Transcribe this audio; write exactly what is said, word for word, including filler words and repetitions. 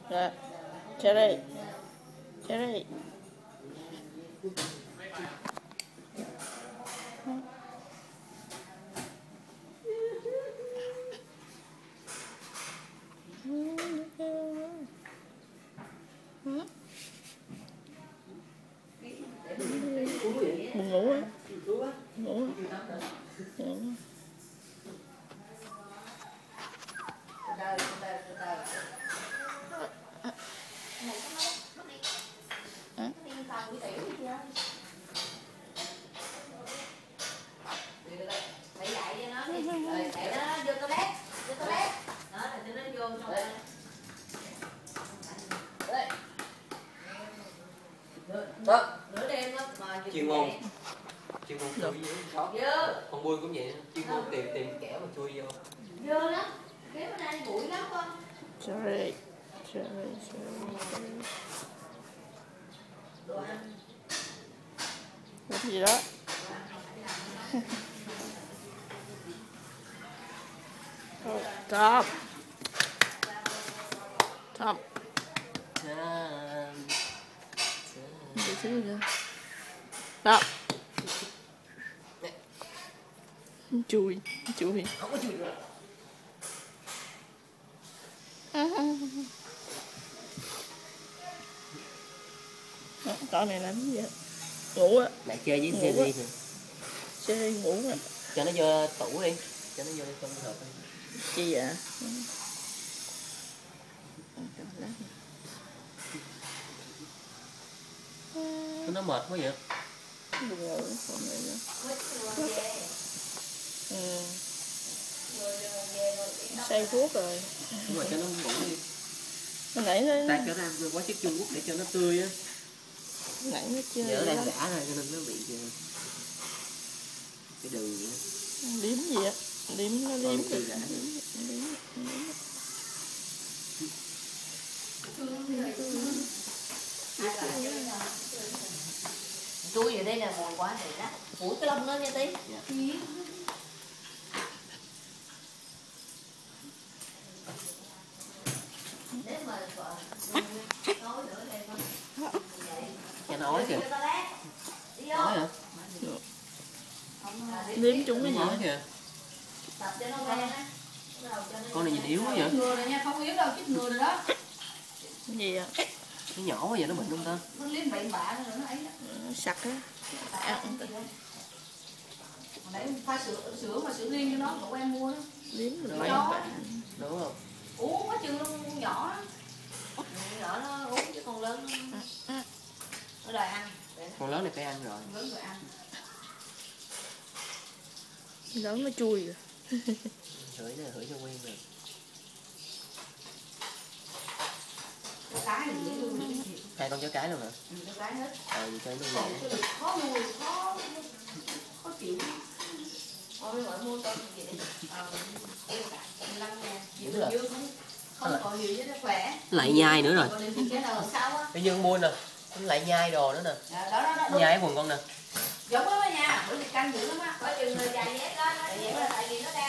Rồi, Cherry, Cherry. Buồn ngủ á, ngủ á. Chuyên môn chuyên môn chui vô con buôn cũng vậy, chuyên môn tìm tìm kẻo mà chui vô dơ lắm, kéo bên đây bụi lắm con. Cherry, Cherry, Cherry. Cái gì đó. Top. Top. Để xíu nữa. Top. Chui, chui. Không có chui được. Con này làm gì vậy? Ngủ á. Lại chơi với Jerry nè. Jerry ngủ á. Cho nó vô tủ đi, cho nó vô trong hộp đi. Chi vậy? Nó mệt quá vậy. Đừng ngủ con này nữa. Ừ. Say thuốc rồi. Đúng rồi, cho nó ngủ đi. Hồi nãy nó... Ta cho nó ăn quá chất Trung Quốc để cho nó tươi á. Hồi nãy nó chơi. Giờ đang đã rồi cho nên nó bị cái đường vậy. Liếm gì á? Liếm nó liếm rồi. Chui vào đây là mùi quá thì đó. Phủi cái lông nó nha tí. Nếu mà nói nữa đây con. Nghe nói kìa. Nói hả? Liếm chúng cái gì nói kìa. Tập cho nó quen á. Con này nhìn yếu quá vậy. Ngừa rồi nha, không yếu đâu, chích ngừa rồi đó. Cái gì ạ? Nó nhỏ quá vậy nó bệnh không ta? Nó liếm bậy bạ rồi nó ấy đó. Nó sặc á. Ăn nãy pha sữa sữa mà sữa riêng cho nó, cậu em mua đó. Liếm rồi bậy bạ. Đúng không? Uống quá chừng luôn nhỏ đó. Nhỏ nó uống chứ con lớn nó đòi ăn. Con lớn này phải ăn rồi. Lớn rồi ăn. Lớn nó chui rồi. Hửi nè, hửi cho quen rồi. Cái gì luôn. Hai con chó cái luôn hả? Ừ, chó cái hết. Ờ, gì chơi luôn rồi. Khó nuôi, khó khó chịu. Ôi gọi mua con gì vậy? Ờ, mười lăm ngàn. Đúng rồi. Không còn nhiều với nó khỏe. Lại nhai nữa rồi. Tự nhiên mua nè, nó lại nhai đồ nữa nè. Đó, đó, đó, nhai quần con nè. giống đó nha, bữa thì canh dữ lắm á, có chừng người dài nhét đó, tại vì nó đang